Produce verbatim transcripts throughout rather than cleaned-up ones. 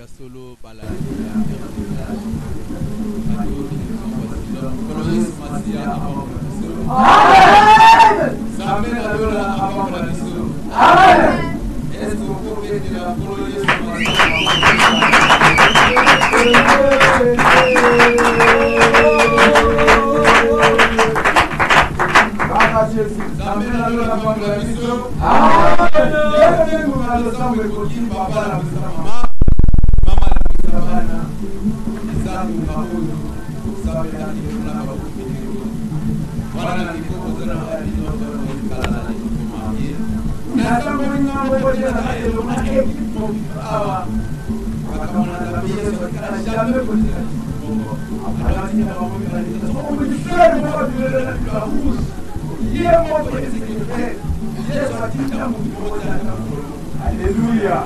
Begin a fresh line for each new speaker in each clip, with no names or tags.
ya solo bala Alléluia.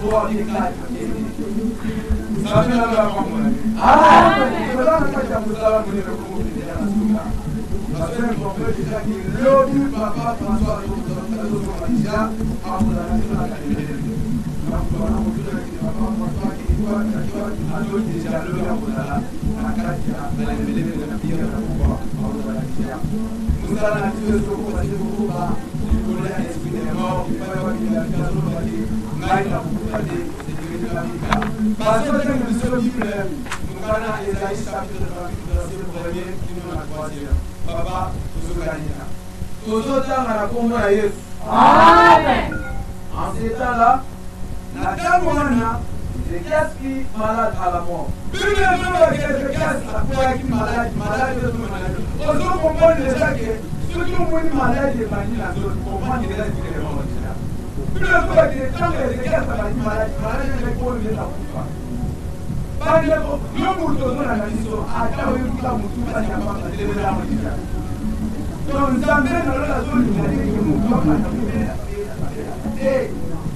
Amen. En ces temps-là, la dame c'est qu'est-ce qui malade à la mort. Plus le même qu'est-ce qui malade, malade de tout malade. On se comprend déjà que ceux qui ont une maladie de famille, on se comprend déjà que c'est vraiment déjà. Plus le même que tant que c'est qu'est-ce qui malade, malade de quoi on est là pour pas. Par exemple, le mouton dans la mission, à quand on est là mouton, ça n'y a pas de développement déjà. Donc nous amène dans la zone où on est que nous sommes à et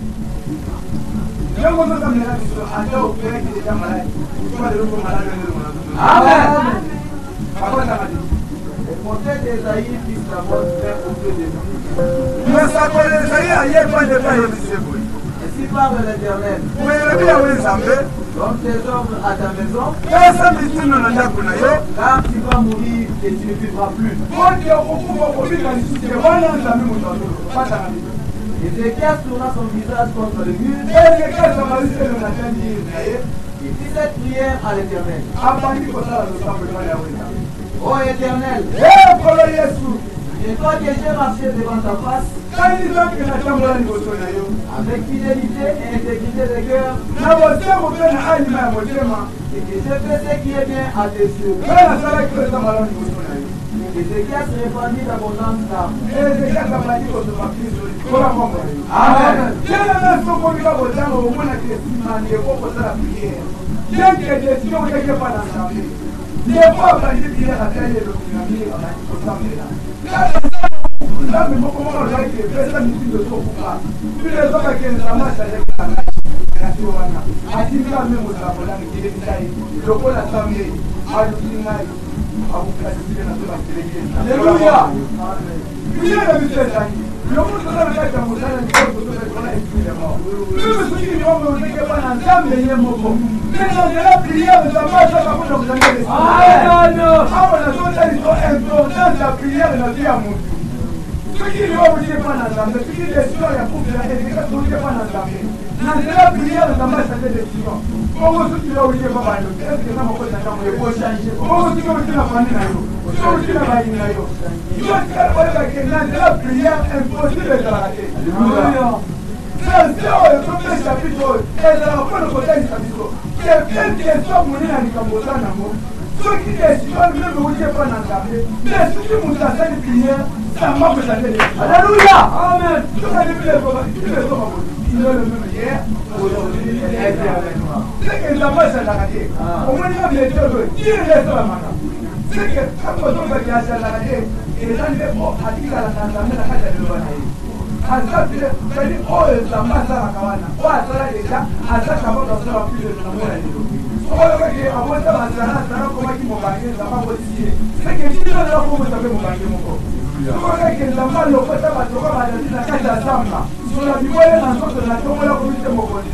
Dieu vous donne la mission à Dieu au Père qui est déjà malade. Pourquoi le nouveau malade est le malade? Amen. Parole la maladie. Le prophète Esaïe, fils d'Amos, fait auprès de nous. Mais ça connaît Esaïe, il n'y a pas de paix au lycée. Ainsi parle l'Éternel. Vous voyez bien où il s'en fait. Donc tes œuvres à ta maison. Car tu vas mourir et tu ne vivras plus. Ézéchias tourna son visage contre le mur. Il fit cette prière à l'Éternel. Ô Éternel, et toi que j'ai marché devant ta face, avec fidélité et intégrité de cœur, et que j'ai fait ce qui est bien à tes yeux. Ézéchias répandit d'abondance d'âme. Amen. Alléluia. Le monde de la Bible dans le la prière de la marche à la de la prière de la vie à mon Dieu. Ce qui ne va vous dire pas dans la ce qui est sûr, il y a pour que la ne pas dans la prière de la marche à la décision. Comment ce qui va vous dire pas dans le est-ce que ça m'a fait dans le beau changer. Comment ce qui va vous dire la famille là yo. Ce qui va vous dire la famille là yo. Il va faire pas que la prière impossible de la rater. Alléluia. C'est le premier chapitre et dans la fin de côté du chapitre. Quelqu'un qui est sur mon île à Nikambosa Namo. Ceux qui décident même de vous dire pas dans la vie. Mais ceux qui vous attendent de prière, ça m'a fait changer. Alléluia. Amen. Je vais dire les choses. Il est le même hier, aujourd'hui, et éternellement. C'est que la marche à la rater. Au moins, il y a des choses. Qui est resté la main? C'est que quand on va dire à la rater, et dans les mots, à dire à la Tanzanie, la carte de l'Oanaï. Azabile, c'est-à-dire, oh, la masse à la Kawana, oh, à ça, déjà, à ça, ça va dans ce plus de l'amour à l'île. Oh, ok, avant ça, ma sœur, ça va comment ils m'ont gagné, ça va modifier. C'est que si je ne sais pas comment ça va me gagner mon corps. Oh, ok, la malle, le fait, ça va te voir, la carte à Samba. Sur la vie, elle est dans le sens de la tombe, la communauté, mon côté. C'est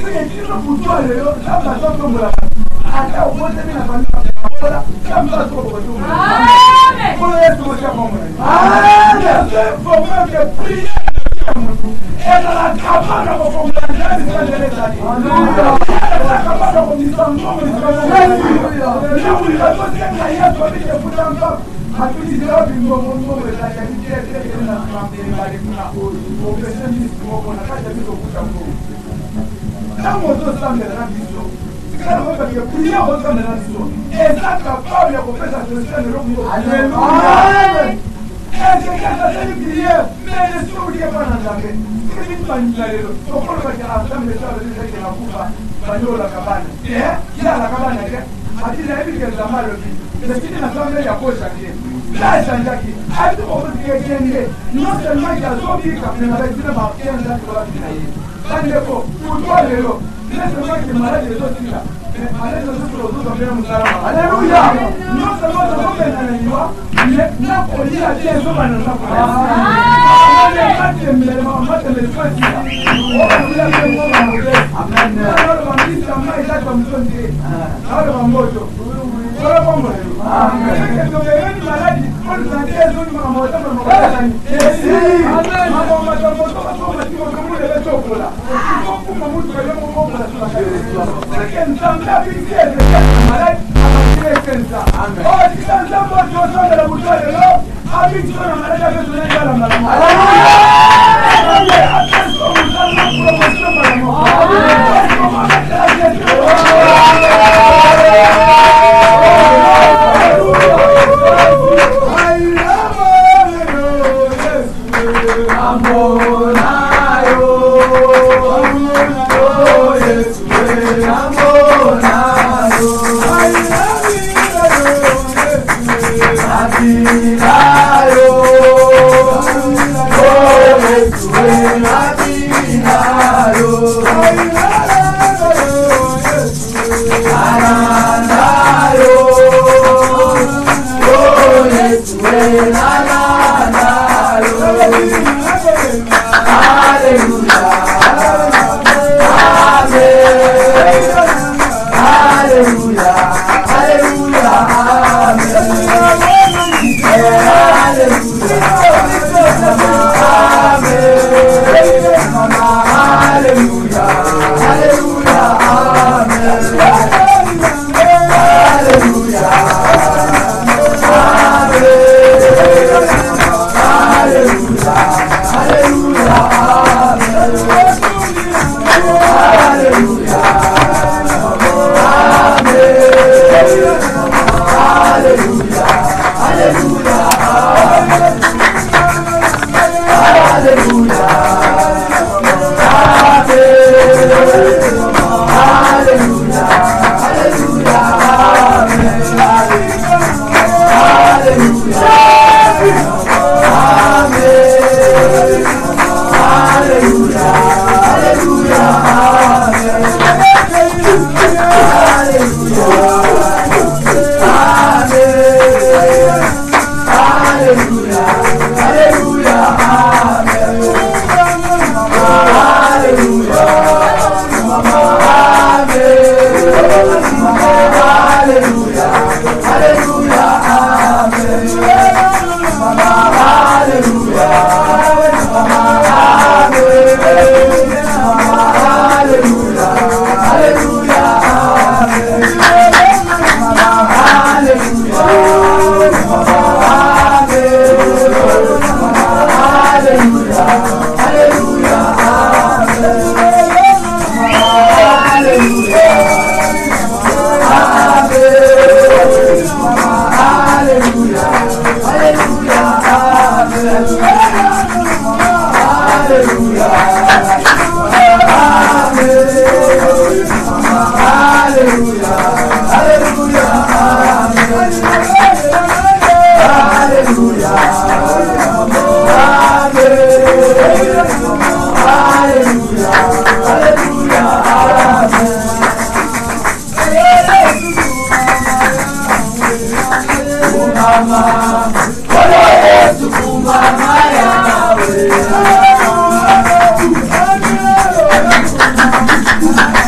Mama,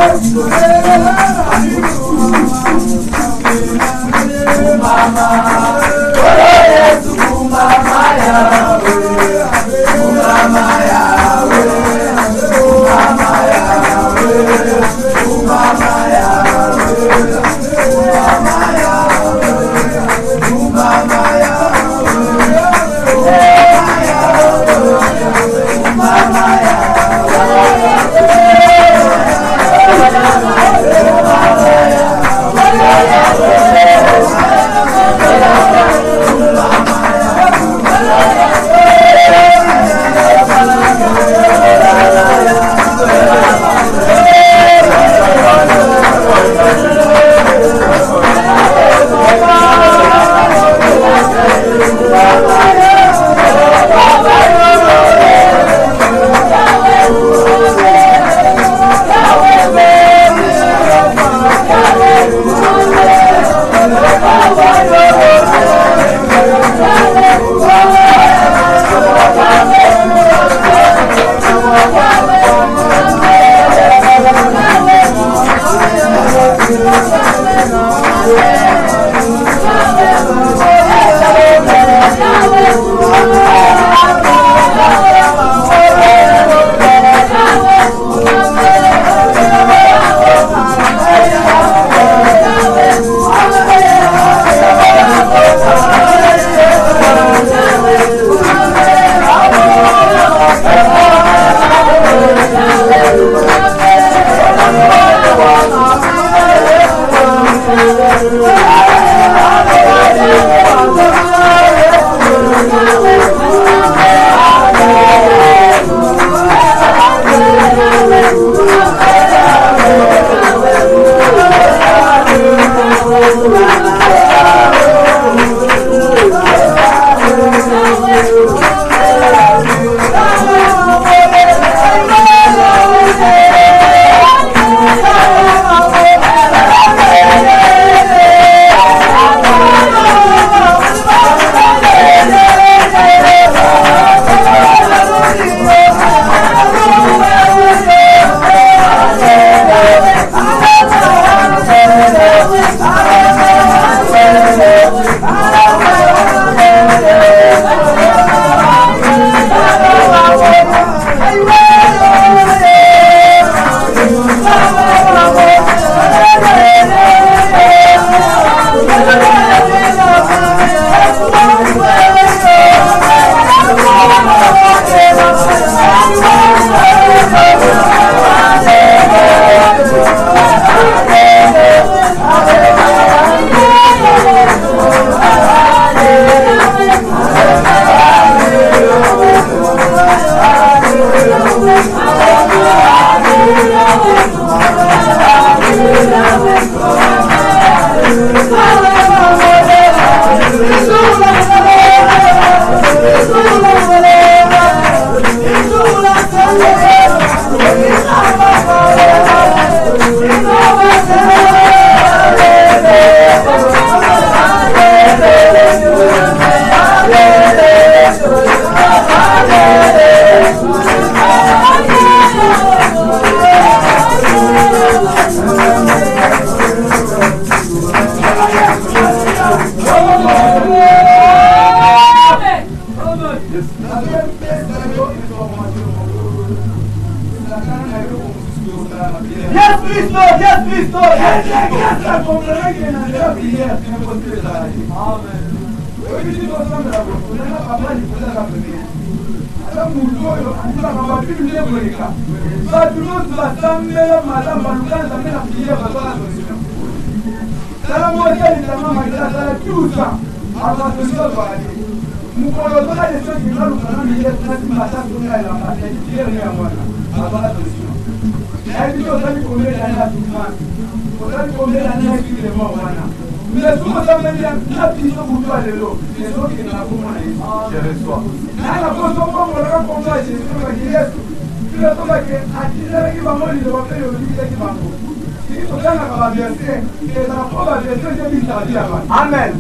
Amen.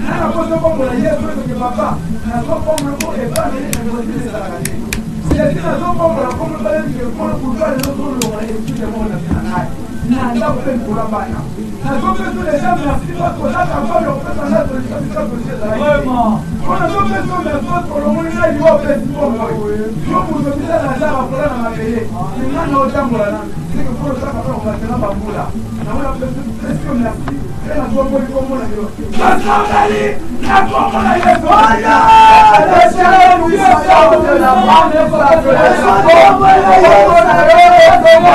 nana kozo kombola yesu ke papa nazo kombola ko ebana ne ngozile ezalaka te sesi nazo kombola kombola baleke kono kutwala nozoloba yesu te mona naye nanda kupe nkula bana nazo peso les gens merci parce que ça ça va le faire dans notre situation sociale vraiment on a zo peso merci parce que le monde là il va faire du bon yo pour se dire la ça va pour la mabeye nina no tambola na c'est que pour ça on va faire la bambula na on a peso peso merci et la zo mo ko mo na yo basali na ko mo na yo oya la chere nous sommes de la bande pour la relation comme la yo na yo comme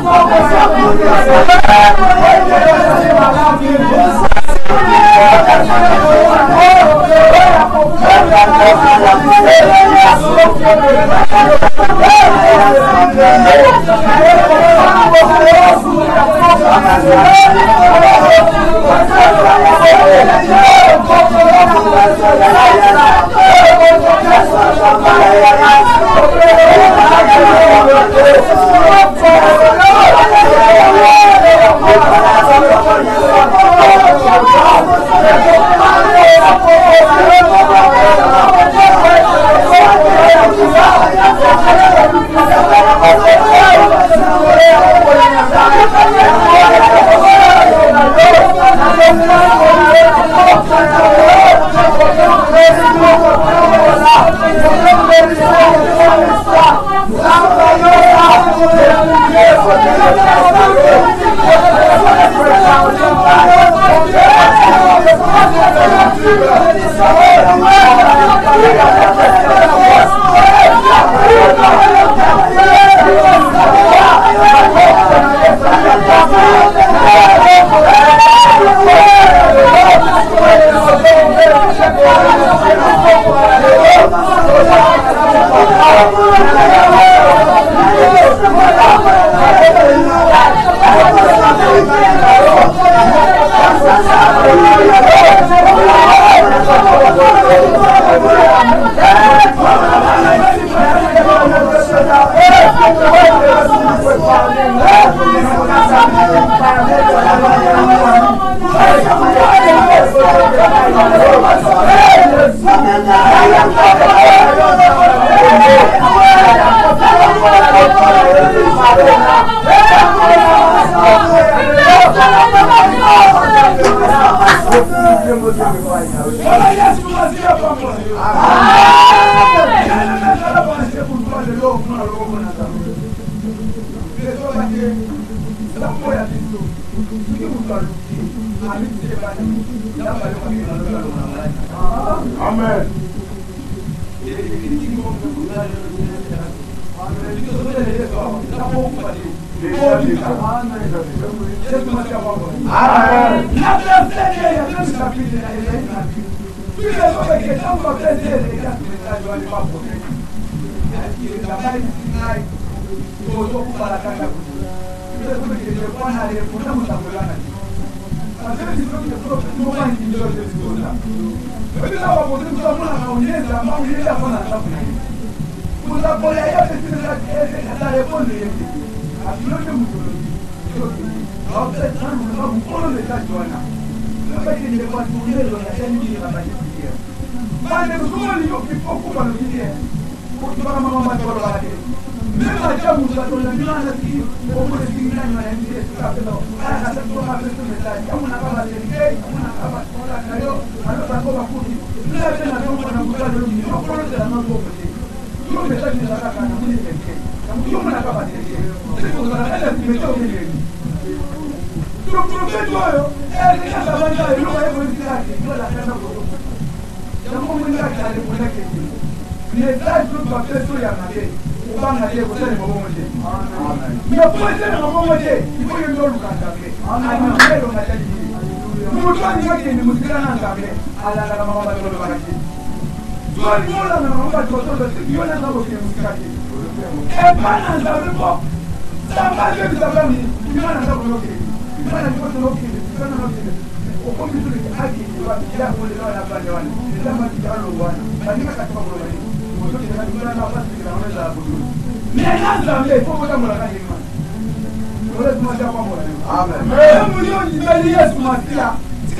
Amen.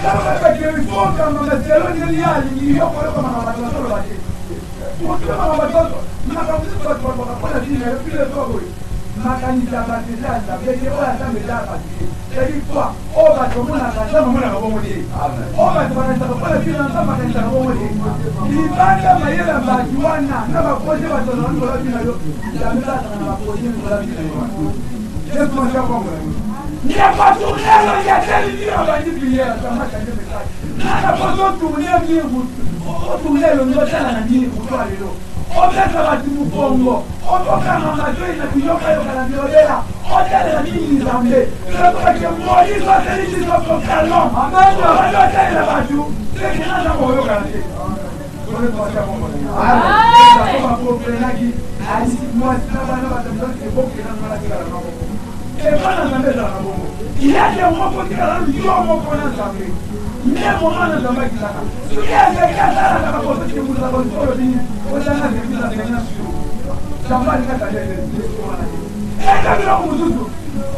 il faut que ma maison ne lia il y a pas comme ma maison sur la tête. Pour que ma maison, ma maison soit pour pour la vie, mais plus le temps oui. Ma candidat va te dire ça, mais c'est pas ça mais là parce que c'est une fois, on va te montrer la ça mon la bon dire. On va te montrer ça pour la vie dans ça ma candidat bon dire. Il va la mailler la bajuana, na va poser va te donner la vie là. La vie là na va poser la vie là. Qu'est-ce qu'on va faire? Il n'y a pas de tournée, il y a des livres à bâtir prière, ça m'a changé le message. Il n'y a pas de tournée, il y a de tournée, le niveau de la vie, pour toi, les lots. On vient de la vie, Congo. On peut faire un matin, il y a plus de gens qui ont la vie, on vient de la vie, ils ont fait. Je crois que moi, ils ont fait, ils ont fait calmement. Amen. On va le faire, il a pas tout. C'est qu'il y a un mot, il y a un mot. On est pas cher, on va dire. On va pour le nagi. Allez, moi, si la balle va te donner, c'est bon qu'il y a un mot qui va la main. Il y a des moments qui sont plus longs que les autres. Il y a des moments qui sont plus longs que les autres. Il y a des moments qui sont plus longs que les autres. Il y a des moments qui sont plus longs que les autres. Il y a des moments qui sont plus longs que les autres.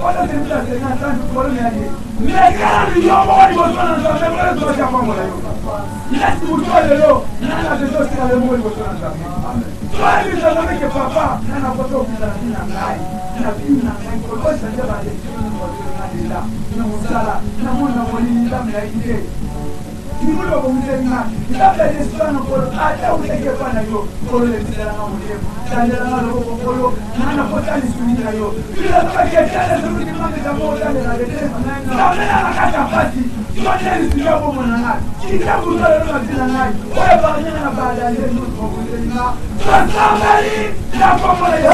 Il faut le communiquer maintenant. Il a fait des soins pour le acheter ou quelque part d'ailleurs. Pour le laisser dans la monnaie. Dans la langue, pour le n'a pas de soumis d'ailleurs. Il a fait quelqu'un de celui qui m'a dit d'amour dans la lettre. La main à la carte à partie. Tu vas dire le sujet pour mon âge. Si tu as voulu le faire dans l'âge, on va parler à la base d'aller nous communiquer là. Transformer la forme de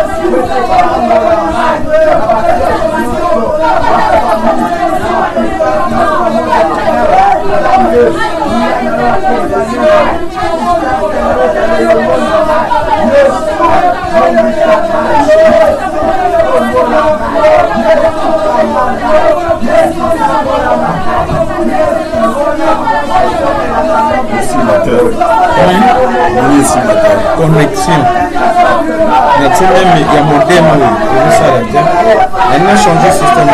Thank you. estimateur. Oui, estimateur.
Connexion. Connexion même, il y a mon thème, pour ça, elle a changé le système.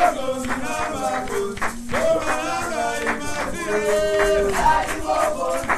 Thank you.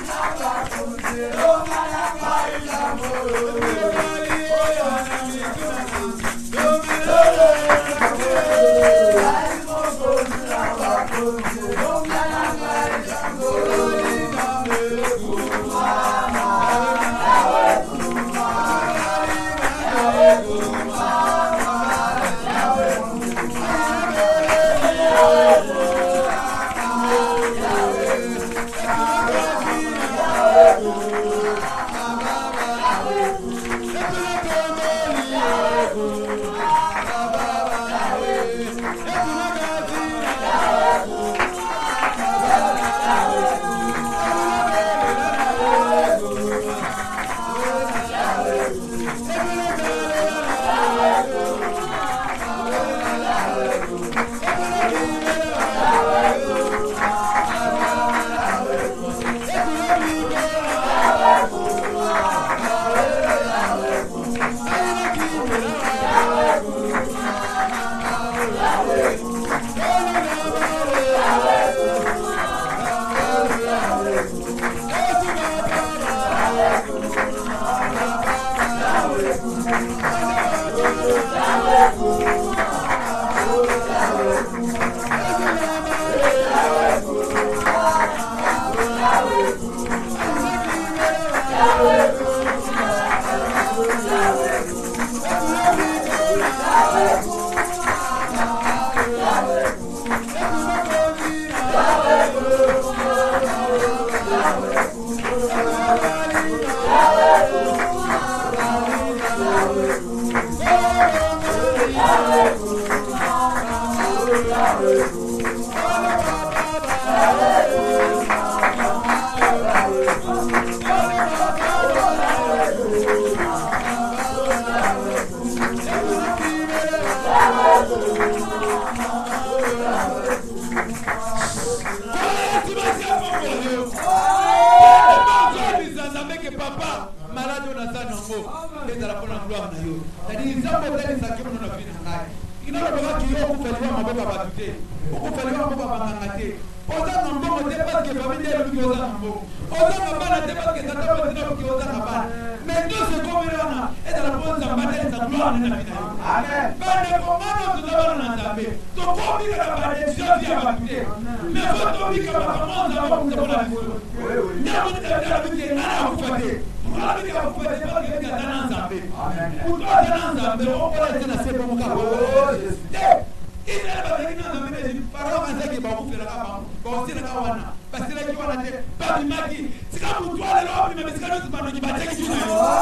Il n'a pas qu'il faut faire le mot pour battre. Pour faire le mot pour battre. Oza na mbongo te parce que famille est lui oza na mbongo. Oza na bana te parce que tata ba tena ki oza na bana. Mais tout ce qu'on verra na et dans la bonne zambane sa gloire na bina. Amen. Bana komano to zaba na nzambe. To ko bi ka ba de sia via ba tuté. Mais faut to bi ka ba komano za ba ku te bona biso. Ya mo te ta bi ke na na ku fate. Ala bi ka ku fate parce que ka na nzambe. Amen. Ku to na nzambe o ko la tena se ko ka ko. Il est là, il est là, il est là, parole à ce qui va vous faire la bon, c'est la kawana, parce que la kawana est pas du maki. C'est comme toi, le lobby, mais c'est comme toi, qui va te dire.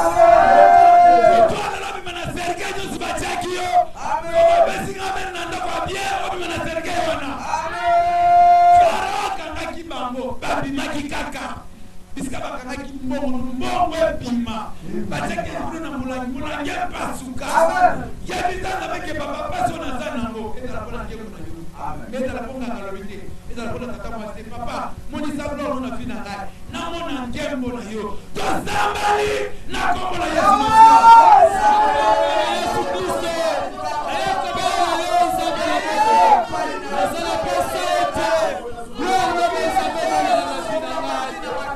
Toi, le lobby, mais c'est quelqu'un qui va te dire. Amen. Mais c'est quand même un endroit bien, on va te dire. Amen. Parole à qui bango, babi maki kaka. Biskaba kanaki mbongo mbongo ebima bateke kuna mulangi mulangi pasuka yebita na beke papa paso na zanango etala pona nge kuna yo amen etala ponga kalobite etala pona tata mo se papa moni sablo na fina ngai na mona ngembo na yo to sambali na kombo na Yesu Yesu Kristo ayako ba yo sabele na sala pesete yo no be sabele na fina ngai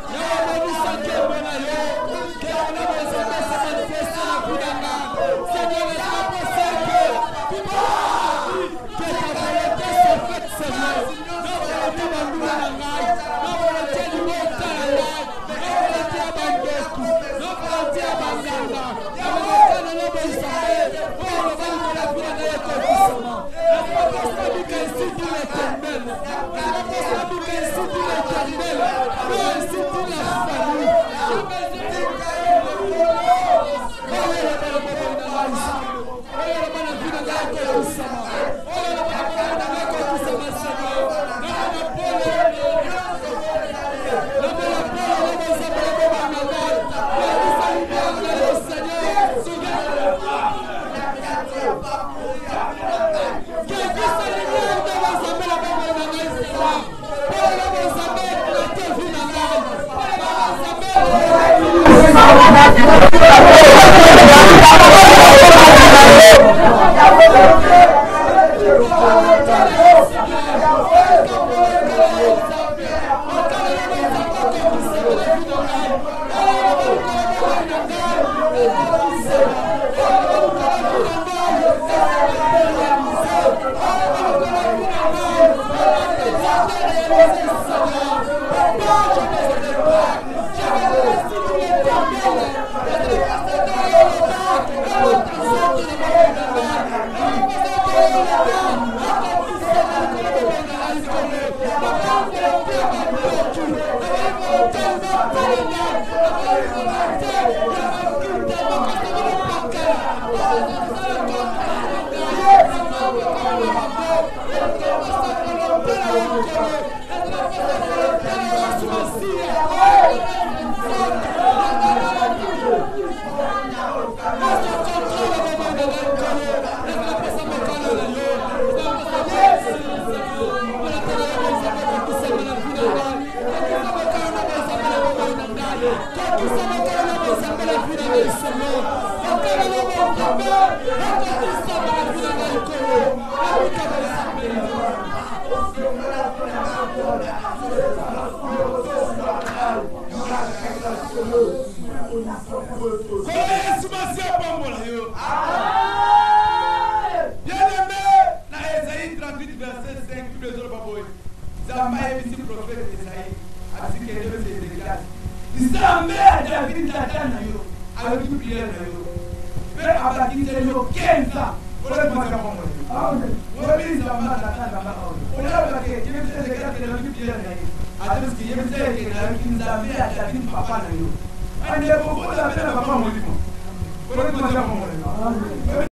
Papa na yo. Ande bobo la pena papa mo limo. Por eso me llamo.